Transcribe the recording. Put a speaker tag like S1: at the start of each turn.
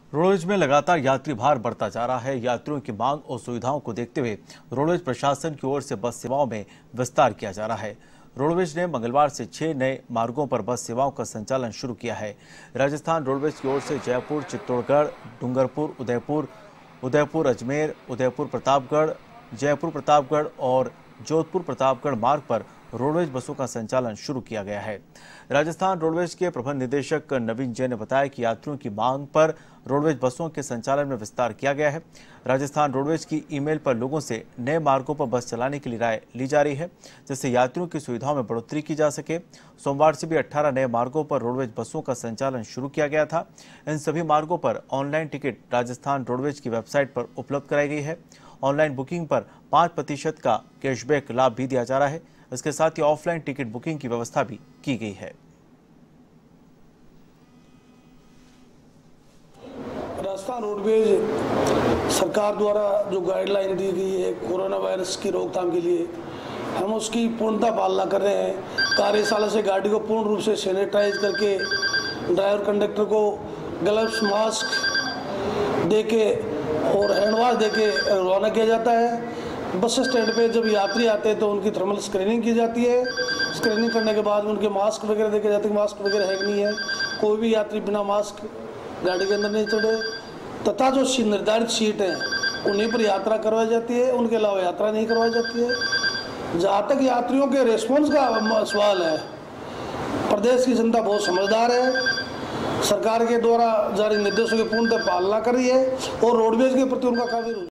S1: Roadways में लगातार यात्री भार बढ़ता जा रहा है। यात्रियों की मांग और सुविधाओं को देखते हुए रोडवेज प्रशासन की ओर से बस सेवाओं में विस्तार किया जा रहा है। रोडवेज ने मंगलवार से 6 नए मार्गों पर बस सेवाओं का संचालन शुरू किया है। राजस्थान रोडवेज की ओर से जयपुर, चित्तौड़गढ़, डूंगरपुर, उदयपुर अजमेर, उदयपुर प्रतापगढ़, जयपुर प्रतापगढ़ और जोधपुर प्रतापगढ़ मार्ग पर रोडवेज बसों का संचालन शुरू किया गया है। राजस्थान रोडवेज के प्रबंध निदेशक नवीन जैन ने बताया कि यात्रियों की मांग पर रोडवेज बसों के संचालन में विस्तार किया गया है। राजस्थान रोडवेज की ईमेल पर लोगों से नए मार्गों पर बस चलाने के लिए राय ली जा रही है, जिससे यात्रियों की सुविधाओं में बढ़ोतरी की जा सके। सोमवार से भी 18 नए मार्गों पर रोडवेज बसों का संचालन शुरू किया गया था। इन सभी मार्गों पर ऑनलाइन टिकट राजस्थान रोडवेज की वेबसाइट पर उपलब्ध कराई गई है। ऑनलाइन बुकिंग पर 5% का कैशबैक लाभ भी दिया जा रहा है। इसके साथ ही ऑफलाइन टिकट बुकिंग की व्यवस्था भी की गई है।
S2: राजस्थान रोडवेज सरकार द्वारा जो गाइडलाइन दी गई है कोरोना वायरस की रोकथाम के लिए, हम उसकी पूर्णतः पालना कर रहे हैं। कार्यशाला से गाड़ी को पूर्ण रूप से सैनिटाइज करके ड्राइवर कंडक्टर को ग्लव्स, मास्क देके और हैंड वॉश देके रवाना किया जाता है। बस स्टैंड पे जब यात्री आते हैं तो उनकी थर्मल स्क्रीनिंग की जाती है। स्क्रीनिंग करने के बाद उनके मास्क वगैरह देखे जाते हैं, मास्क वगैरह है कि नहीं है। कोई भी यात्री बिना मास्क गाड़ी के अंदर नहीं चढ़े, तथा जो निर्धारित सीट हैं उन्हीं पर यात्रा करवाई जाती है, उनके अलावा यात्रा नहीं करवाई जाती है। जहाँ तक यात्रियों के रिस्पॉन्स का सवाल है, प्रदेश की जनता बहुत समझदार है, सरकार के द्वारा जारी निर्देशों की पूर्णतः पालना कर रही है और रोडवेज के प्रति उनका काफी